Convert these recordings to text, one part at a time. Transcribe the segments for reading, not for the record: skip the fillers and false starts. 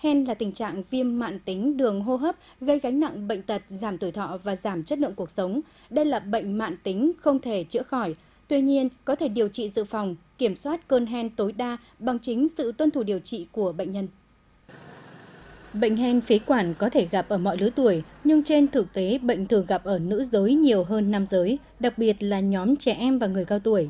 Hen là tình trạng viêm mãn tính đường hô hấp gây gánh nặng bệnh tật, giảm tuổi thọ và giảm chất lượng cuộc sống. Đây là bệnh mãn tính không thể chữa khỏi. Tuy nhiên, có thể điều trị dự phòng, kiểm soát cơn hen tối đa bằng chính sự tuân thủ điều trị của bệnh nhân. Bệnh hen phế quản có thể gặp ở mọi lứa tuổi, nhưng trên thực tế bệnh thường gặp ở nữ giới nhiều hơn nam giới, đặc biệt là nhóm trẻ em và người cao tuổi.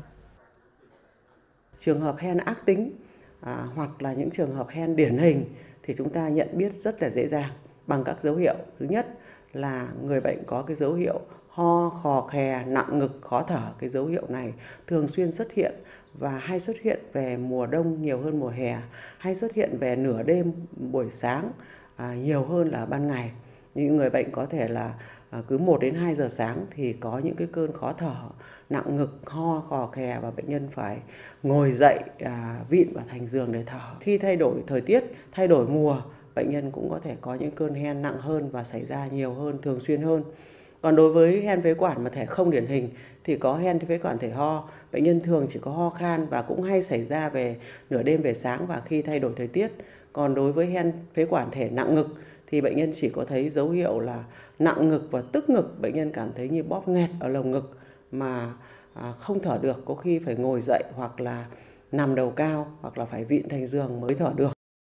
Trường hợp hen ác tính hoặc là những trường hợp hen điển hình thì chúng ta nhận biết rất là dễ dàng bằng các dấu hiệu. Thứ nhất là người bệnh có cái dấu hiệu ho, khò khè, nặng ngực, khó thở. Cái dấu hiệu này thường xuyên xuất hiện và hay xuất hiện về mùa đông nhiều hơn mùa hè, hay xuất hiện về nửa đêm, buổi sáng nhiều hơn là ban ngày. Những người bệnh có thể là cứ 1 đến 2 giờ sáng thì có những cái cơn khó thở, nặng ngực, ho, khò khè và bệnh nhân phải ngồi dậy, vịn vào thành giường để thở. Khi thay đổi thời tiết, thay đổi mùa, bệnh nhân cũng có thể có những cơn hen nặng hơn và xảy ra nhiều hơn, thường xuyên hơn. Còn đối với hen phế quản mà thể không điển hình thì có hen phế quản thể ho, bệnh nhân thường chỉ có ho khan và cũng hay xảy ra về nửa đêm về sáng và khi thay đổi thời tiết. Còn đối với hen phế quản thể nặng ngực thì bệnh nhân chỉ có thấy dấu hiệu là nặng ngực và tức ngực, bệnh nhân cảm thấy như bóp nghẹt ở lồng ngực mà không thở được, có khi phải ngồi dậy hoặc là nằm đầu cao hoặc là phải vịn thành giường mới thở được.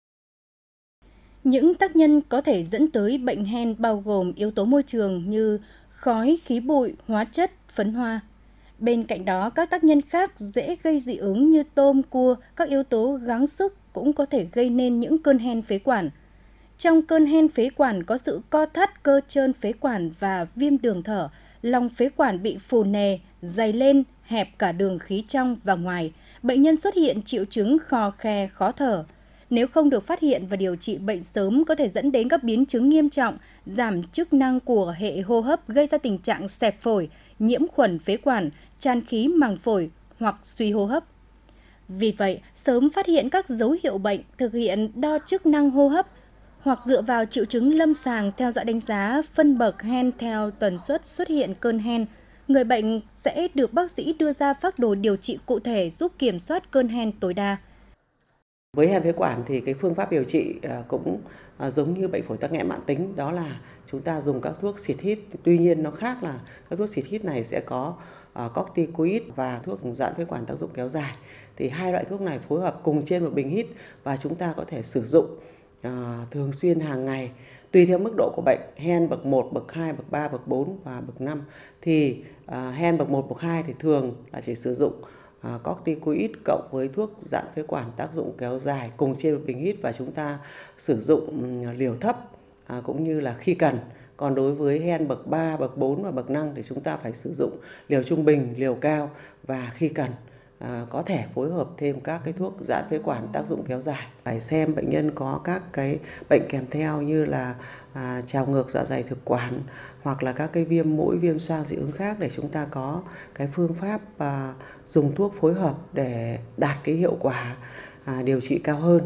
Những tác nhân có thể dẫn tới bệnh hen bao gồm yếu tố môi trường như khói, khí bụi, hóa chất, phấn hoa. Bên cạnh đó, các tác nhân khác dễ gây dị ứng như tôm, cua, các yếu tố gắng sức cũng có thể gây nên những cơn hen phế quản. Trong cơn hen phế quản có sự co thắt cơ trơn phế quản và viêm đường thở, lòng phế quản bị phù nề, dày lên, hẹp cả đường khí trong và ngoài. Bệnh nhân xuất hiện triệu chứng khò khè, khó thở. Nếu không được phát hiện và điều trị bệnh sớm có thể dẫn đến các biến chứng nghiêm trọng, giảm chức năng của hệ hô hấp gây ra tình trạng xẹp phổi, nhiễm khuẩn phế quản, tràn khí màng phổi hoặc suy hô hấp. Vì vậy, sớm phát hiện các dấu hiệu bệnh, thực hiện đo chức năng hô hấp hoặc dựa vào triệu chứng lâm sàng theo dõi đánh giá phân bậc hen theo tần suất xuất hiện cơn hen, người bệnh sẽ được bác sĩ đưa ra phác đồ điều trị cụ thể giúp kiểm soát cơn hen tối đa. Với hen phế quản thì cái phương pháp điều trị cũng giống như bệnh phổi tắc nghẽn mãn tính, đó là chúng ta dùng các thuốc xịt hít. Tuy nhiên nó khác là các thuốc xịt hít này sẽ có corticoid và thuốc giãn phế quản tác dụng kéo dài. Thì hai loại thuốc này phối hợp cùng trên một bình hít và chúng ta có thể sử dụng thường xuyên hàng ngày. Tùy theo mức độ của bệnh, hen bậc 1, bậc 2, bậc 3, bậc 4 và bậc 5 thì hen bậc 1, bậc 2 thì thường là chỉ sử dụng corticoid cộng với thuốc giãn phế quản tác dụng kéo dài cùng trên một bình hít và chúng ta sử dụng liều thấp cũng như là khi cần. Còn đối với hen bậc 3, bậc 4 và bậc 5 thì chúng ta phải sử dụng liều trung bình, liều cao và khi cần có thể phối hợp thêm các cái thuốc giãn phế quản tác dụng kéo dài. Phải xem bệnh nhân có các cái bệnh kèm theo như là trào ngược dạ dày thực quản hoặc là các cái viêm mũi, viêm xoang dị ứng khác để chúng ta có cái phương pháp dùng thuốc phối hợp để đạt cái hiệu quả điều trị cao hơn.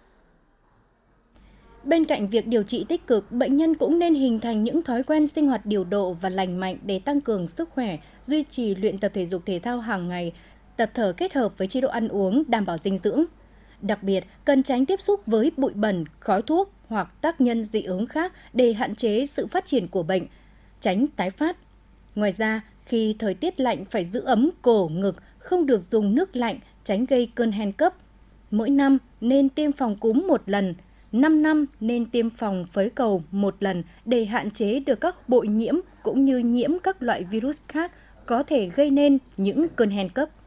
Bên cạnh việc điều trị tích cực, bệnh nhân cũng nên hình thành những thói quen sinh hoạt điều độ và lành mạnh để tăng cường sức khỏe, duy trì luyện tập thể dục thể thao hàng ngày, tập thở kết hợp với chế độ ăn uống đảm bảo dinh dưỡng. Đặc biệt, cần tránh tiếp xúc với bụi bẩn, khói thuốc hoặc tác nhân dị ứng khác để hạn chế sự phát triển của bệnh, tránh tái phát. Ngoài ra, khi thời tiết lạnh phải giữ ấm cổ, ngực, không được dùng nước lạnh, tránh gây cơn hen cấp. Mỗi năm nên tiêm phòng cúm 1 lần, 5 năm nên tiêm phòng phế cầu 1 lần để hạn chế được các bội nhiễm cũng như nhiễm các loại virus khác có thể gây nên những cơn hen cấp.